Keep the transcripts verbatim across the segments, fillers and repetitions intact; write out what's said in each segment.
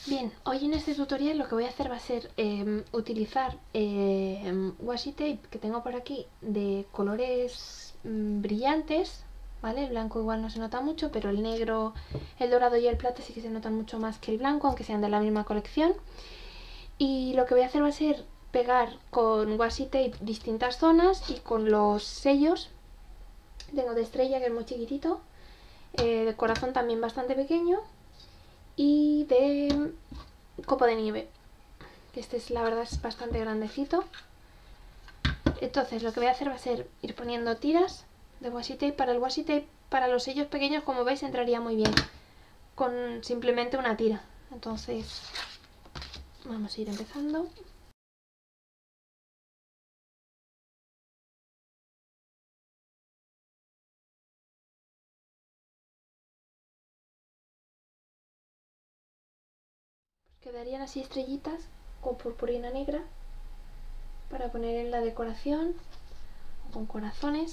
Bien, hoy en este tutorial lo que voy a hacer va a ser eh, utilizar eh, washi tape que tengo por aquí de colores mmm, brillantes, ¿vale? El blanco igual no se nota mucho, pero el negro, el dorado y el plata sí que se notan mucho más que el blanco, aunque sean de la misma colección. Y lo que voy a hacer va a ser pegar con washi tape distintas zonas y con los sellos. Tengo de estrella, que es muy chiquitito, eh, de corazón también bastante pequeño, y de copo de nieve, que este es, la verdad es bastante grandecito. Entonces lo que voy a hacer va a ser ir poniendo tiras de washi tape. Para el washi tape, para los sellos pequeños, como veis, entraría muy bien con simplemente una tira. Entonces vamos a ir empezando. Quedarían así estrellitas con purpurina negra para poner en la decoración, o con corazones.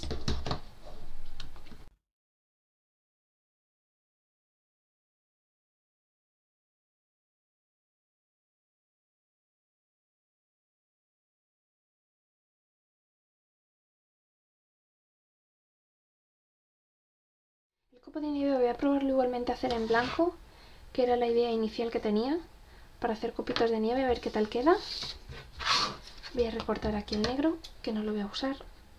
El copo de nieve voy a probarlo igualmente a hacer en blanco, que era la idea inicial que tenía, para hacer copitos de nieve, a ver qué tal queda. Voy a recortar aquí el negro, que no lo voy a usar.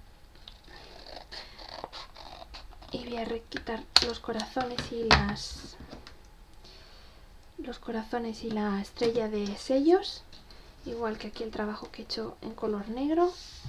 Y voy a quitar los corazones y las los corazones y la estrella de sellos, igual que aquí el trabajo que he hecho en color negro.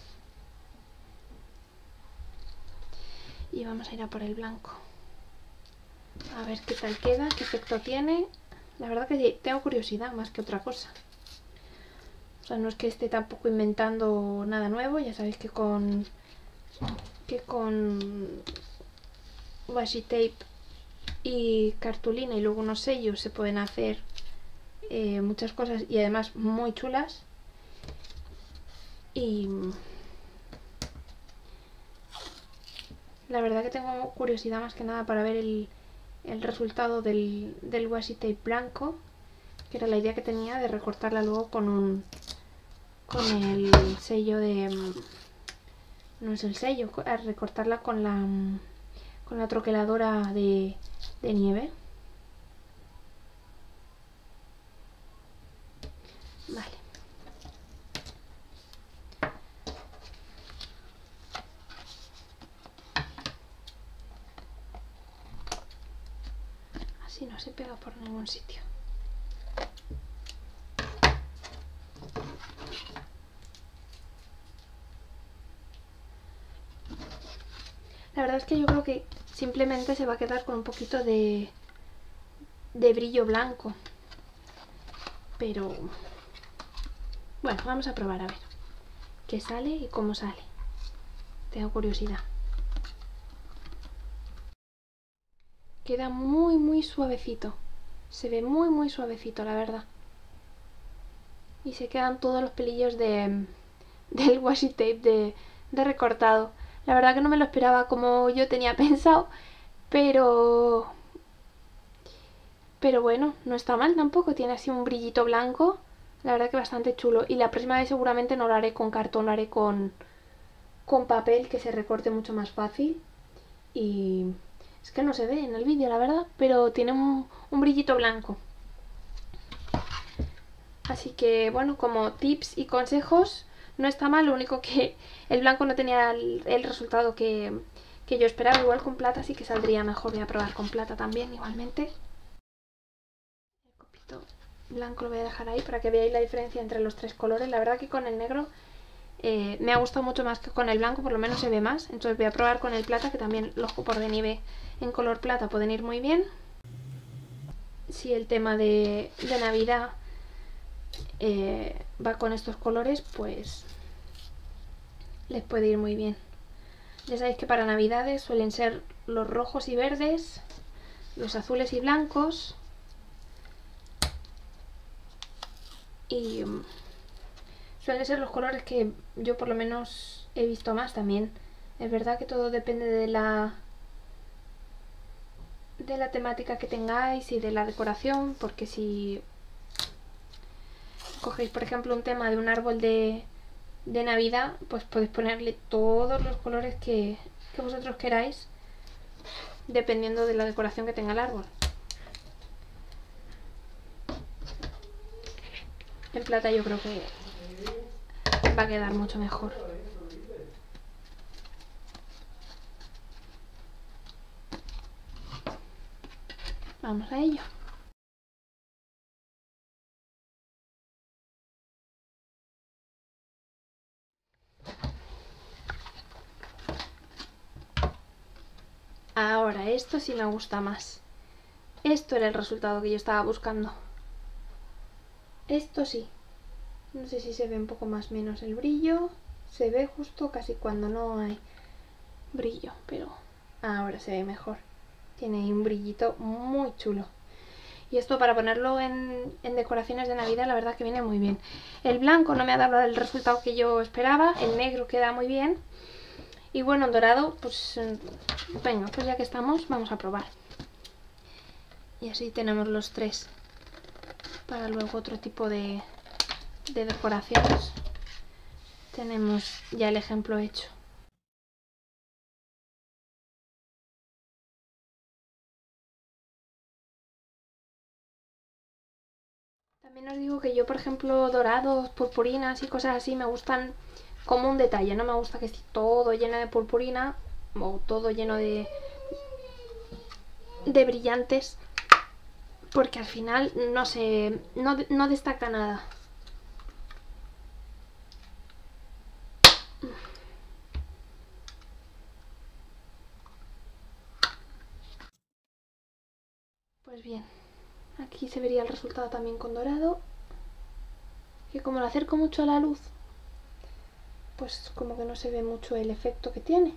Y vamos a ir a por el blanco, a ver qué tal queda, qué efecto tiene. La verdad que tengo curiosidad más que otra cosa. O sea, no es que esté tampoco inventando nada nuevo. Ya sabéis que con que con washi tape y cartulina y luego unos sellos se pueden hacer eh, muchas cosas, y además muy chulas. Y la verdad que tengo curiosidad más que nada para ver el, el resultado del, del washi tape blanco, que era la idea que tenía de recortarla luego con un con el sello de... no es el sello, a recortarla con la con la troqueladora de, de nieve. Vale. Así no se pega por ningún sitio. La verdad es que yo creo que simplemente se va a quedar con un poquito de, de brillo blanco. Pero bueno, vamos a probar a ver qué sale y cómo sale. Tengo curiosidad. Queda muy muy suavecito. Se ve muy muy suavecito, la verdad. Y se quedan todos los pelillos de, del washi tape de, de recortado. La verdad que no me lo esperaba como yo tenía pensado, pero pero bueno, no está mal tampoco. Tiene así un brillito blanco, la verdad que bastante chulo. Y la próxima vez seguramente no lo haré con cartón, lo haré con, con papel, que se recorte mucho más fácil. Y es que no se ve en el vídeo, la verdad, pero tiene un, un brillito blanco. Así que bueno, como tips y consejos, no está mal. Lo único que el blanco no tenía el, el resultado que, que yo esperaba. Igual con plata sí que saldría mejor. Voy a probar con plata también igualmente. El copito blanco lo voy a dejar ahí para que veáis la diferencia entre los tres colores. La verdad que con el negro eh, me ha gustado mucho más que con el blanco, por lo menos se ve más. Entonces voy a probar con el plata, que también los copos de nieve en color plata pueden ir muy bien. Si el tema de, de Navidad eh, va con estos colores, pues les puede ir muy bien. Ya sabéis que para Navidades suelen ser los rojos y verdes, los azules y blancos, y um, suelen ser los colores que yo por lo menos he visto más también. Es verdad que todo depende de la de la temática que tengáis y de la decoración, porque si cogéis por ejemplo un tema de un árbol de, de Navidad, pues podéis ponerle todos los colores que, que vosotros queráis, dependiendo de la decoración que tenga el árbol. En plata yo creo que va a quedar mucho mejor. Vamos a ello. Ahora, esto sí me gusta más. Esto era el resultado que yo estaba buscando. Esto sí. No sé si se ve un poco más o menos el brillo. Se ve justo casi cuando no hay brillo, pero ahora se ve mejor. Tiene un brillito muy chulo. Y esto para ponerlo en, en decoraciones de Navidad, la verdad que viene muy bien. El blanco no me ha dado el resultado que yo esperaba. El negro queda muy bien. Y bueno, en dorado, pues venga, pues ya que estamos, vamos a probar. Y así tenemos los tres. Para luego otro tipo de, de decoraciones. Tenemos ya el ejemplo hecho. También os digo que yo, por ejemplo, dorados, purpurinas y cosas así me gustan como un detalle. No me gusta que esté todo lleno de purpurina o todo lleno de, de brillantes, porque al final no se no, no destaca nada. Pues bien, aquí se vería el resultado también con dorado, que como lo acerco mucho a la luz, pues como que no se ve mucho el efecto que tiene.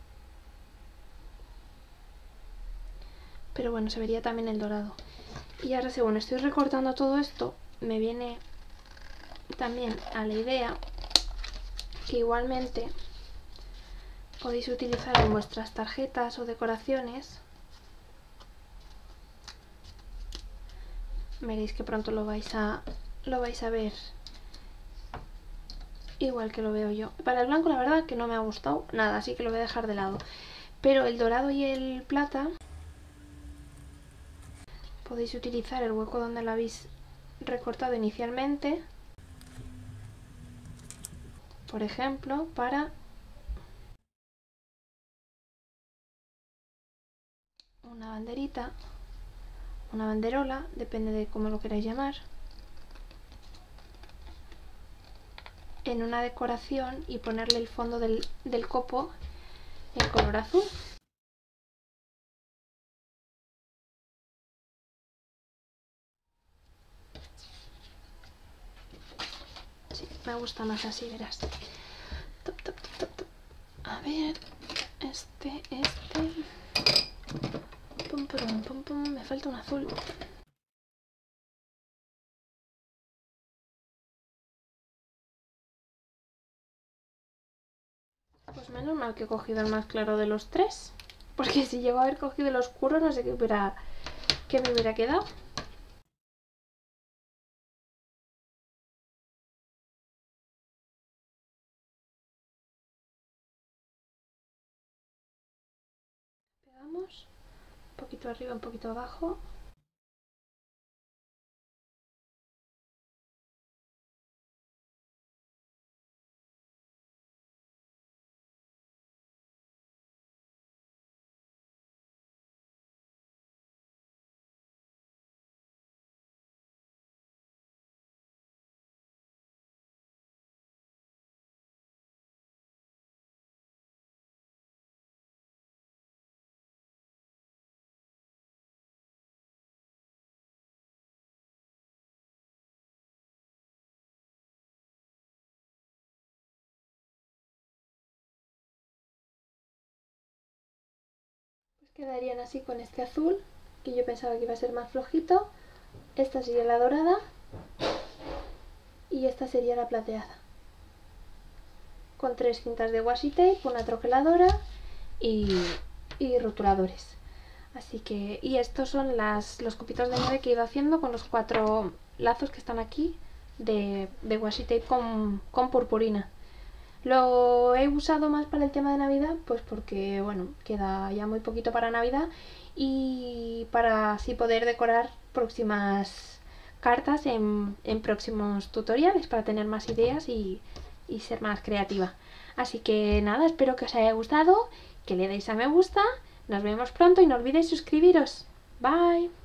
Pero bueno, se vería también el dorado. Y ahora según estoy recortando todo esto, me viene también a la idea que igualmente podéis utilizar en vuestras tarjetas o decoraciones. Veréis que pronto lo vais a lo vais a ver igual que lo veo yo. Para el blanco la verdad que no me ha gustado nada, así que lo voy a dejar de lado. Pero el dorado y el plata podéis utilizar el hueco donde lo habéis recortado inicialmente, por ejemplo, para una banderita, una banderola, depende de cómo lo queráis llamar, en una decoración y ponerle el fondo del, del copo en color azul. Sí, me gusta más así, verás. Top, top, top, top, top. A ver, este, este. Pum, pum, pum, pum. Me falta un azul. Pues menos mal que he cogido el más claro de los tres. Porque si llego a haber cogido el oscuro, no sé qué, hubiera, qué me hubiera quedado. Pegamos. Un poquito arriba, un poquito abajo. Pues quedarían así con este azul, que yo pensaba que iba a ser más flojito. Esta sería la dorada y esta sería la plateada. Con tres cintas de washi tape, una troqueladora y, y rotuladores. Así que, y estos son las, los copitos de nieve que he ido haciendo con los cuatro lazos que están aquí de, de washi tape con, con purpurina. Lo he usado más para el tema de Navidad, pues porque, bueno, queda ya muy poquito para Navidad y para así poder decorar próximas cartas en, en próximos tutoriales, para tener más ideas y, y ser más creativa. Así que nada, espero que os haya gustado, que le deis a me gusta, nos vemos pronto y no olvidéis suscribiros. Bye.